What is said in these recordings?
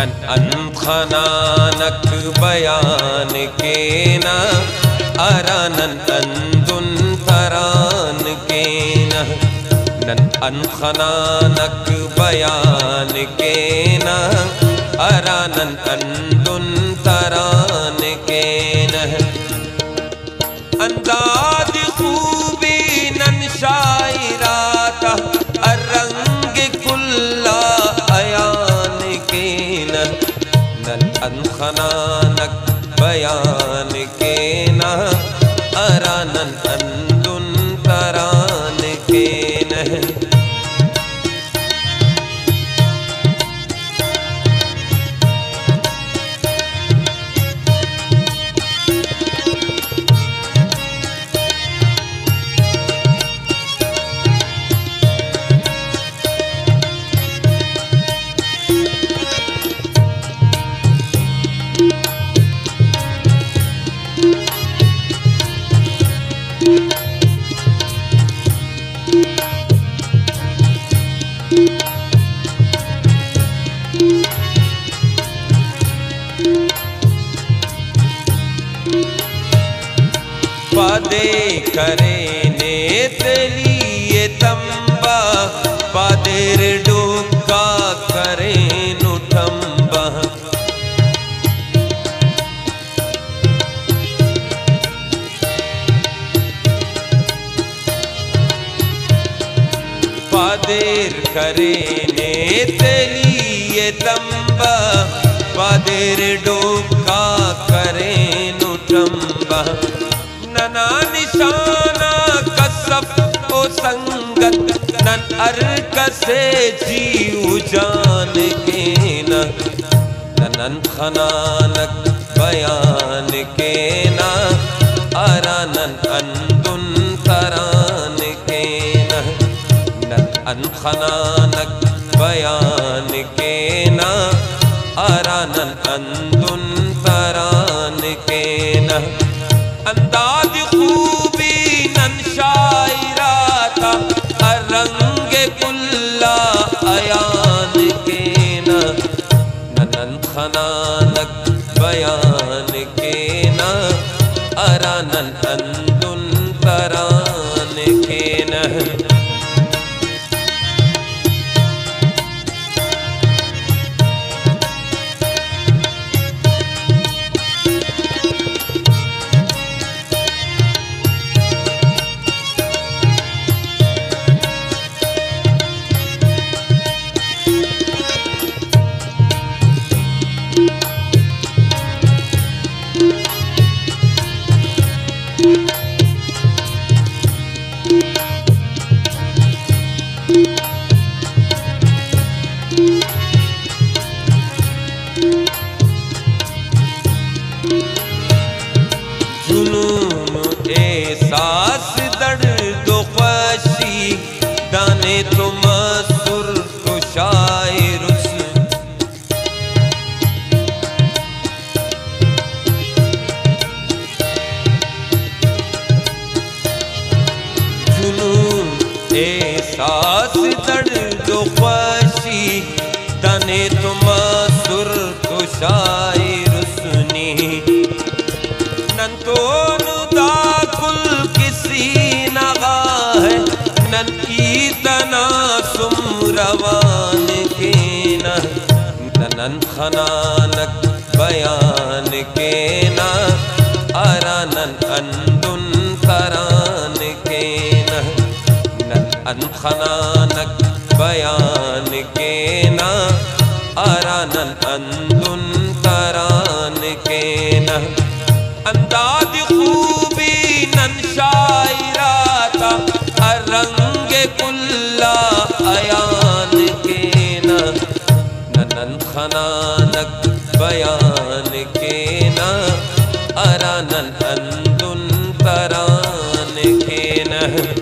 none अनखनानक बयान के न अरानन अंदुन तरान के नन अनखनानक बयान के न अरानन अंदुन तरान के न अंदाज खूबी नन शायराता अरंग कुल्ला अयान के नन अनखनानक बयान के न अरानन अंदुन तरान के न पादे करे ने तेलिए तंबा पादेर डोका करे नुठंबा पादेर करे ने तेलिए तंबा पादेर डोका करे नुठंबा नना निशाना कसब ओ संगत नन अर्क से जीव जान के नन खनानक बयान के न अरानन अंदुन तरान के नन अनखनानक बयान के न अरानन अंदुन तरान के न अंदाज खूबी नन शायराता अरंग कुल्ला अयान के नन खनानक बयान के न अरानन अंदुन तरान के न एहसास दर्द ख्वाशी दाने तो मसुर तो शायर जुनून एहसास दर्द ख्वाशी दाने तो मसुर तो शायर सुनी नन तो नन ईतना सुमरवान के नन खनानक बयान के न अरानन अंदुन तरान के नन अनखनानक बयान के न अरानन अंदुन तरान के न अंदाज खूबी नन शायराता अरंग कुल्ला अयान के नन खनानक बयान के न अरानन अंदुन तरान के न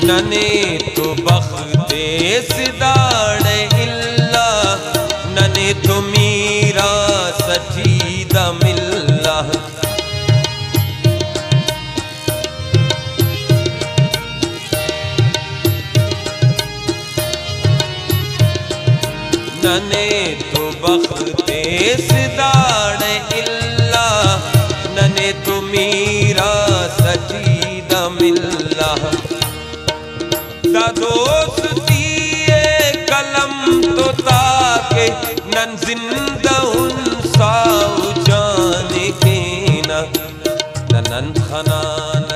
नने तो बख्ते सिदाड़े इल्ला नने तो मीरा सठीदा मिल्ला नने तो बख्ते सिदाड़े इल्ला नने तो मीरा सठीदा मिल्ला दा दोस्ती कलम तो ताके नन जिंदा उन साउ जाने के ना नन खनान